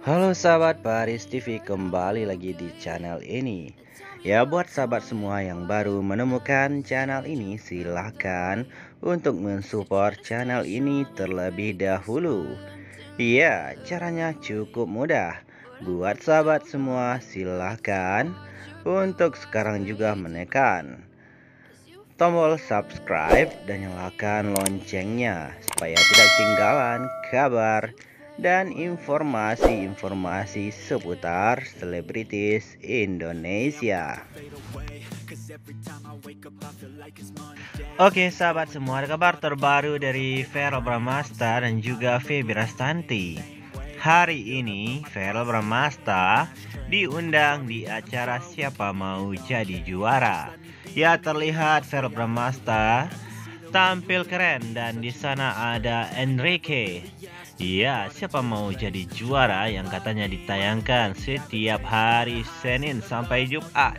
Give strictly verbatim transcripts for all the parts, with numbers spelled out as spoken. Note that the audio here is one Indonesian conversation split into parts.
Halo sahabat Baris T V, kembali lagi di channel ini. Ya, buat sahabat semua yang baru menemukan channel ini, silahkan untuk mensupport channel ini terlebih dahulu. Ya, caranya cukup mudah. Buat sahabat semua, silahkan untuk sekarang juga menekan tombol subscribe dan nyalakan loncengnya supaya tidak ketinggalan kabar dan informasi-informasi seputar selebritis Indonesia. Oke sahabat semua, ada kabar terbaru dari Verrell Bramasta dan juga Feby Rastanti. Hari ini Verrell Bramasta diundang di acara Siapa Mau Jadi Juara. Ya, terlihat Verrell Bramasta tampil keren dan di sana ada Enrique. Ya, Siapa Mau Jadi Juara yang katanya ditayangkan setiap hari Senin sampai Jumat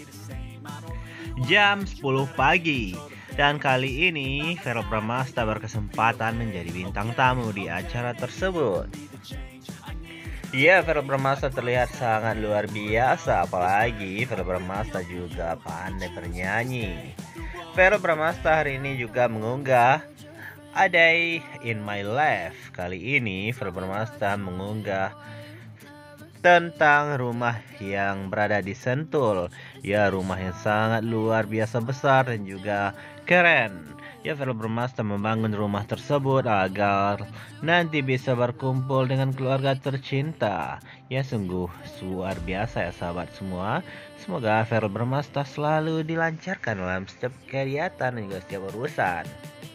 jam sepuluh pagi. Dan kali ini Verrell Bramasta berkesempatan menjadi bintang tamu di acara tersebut. Ya, Verrell Bramasta terlihat sangat luar biasa, apalagi Verrell Bramasta juga pandai bernyanyi. Verrell Bramasta hari ini juga mengunggah A Day in My Life. Kali ini Verrell Bramasta mengunggah tentang rumah yang berada di Sentul. Ya, rumah yang sangat luar biasa besar dan juga keren. Ya, Verrell Bramasta membangun rumah tersebut agar nanti bisa berkumpul dengan keluarga tercinta. Ya, sungguh luar biasa ya sahabat semua. Semoga Verrell Bramasta selalu dilancarkan dalam setiap kegiatan dan juga setiap urusan.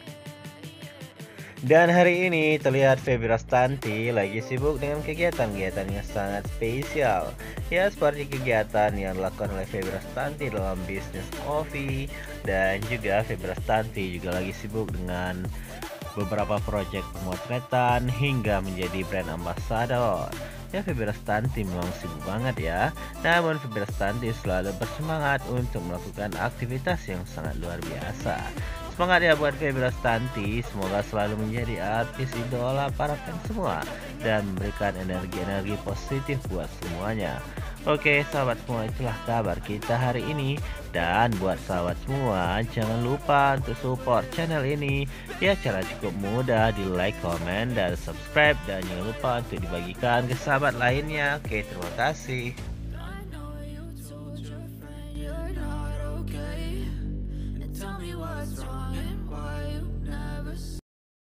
Dan hari ini terlihat Feby Rastanti lagi sibuk dengan kegiatan-kegiatan yang sangat spesial. Ya, seperti kegiatan yang dilakukan oleh Feby Rastanti dalam bisnis kopi. Dan juga Feby Rastanti juga lagi sibuk dengan beberapa proyek pemotretan hingga menjadi brand ambassador. Ya, Feby Rastanti memang sibuk banget ya. Namun Feby Rastanti selalu bersemangat untuk melakukan aktivitas yang sangat luar biasa. Semangat ya buat Feby Rastanti, semoga selalu menjadi artis idola para fans semua dan memberikan energi-energi positif buat semuanya. Oke sahabat semua, itulah kabar kita hari ini. Dan buat sahabat semua, jangan lupa untuk support channel ini. Ya, cara cukup mudah, di like, komen, dan subscribe. Dan jangan lupa untuk dibagikan ke sahabat lainnya. Oke, terima kasih.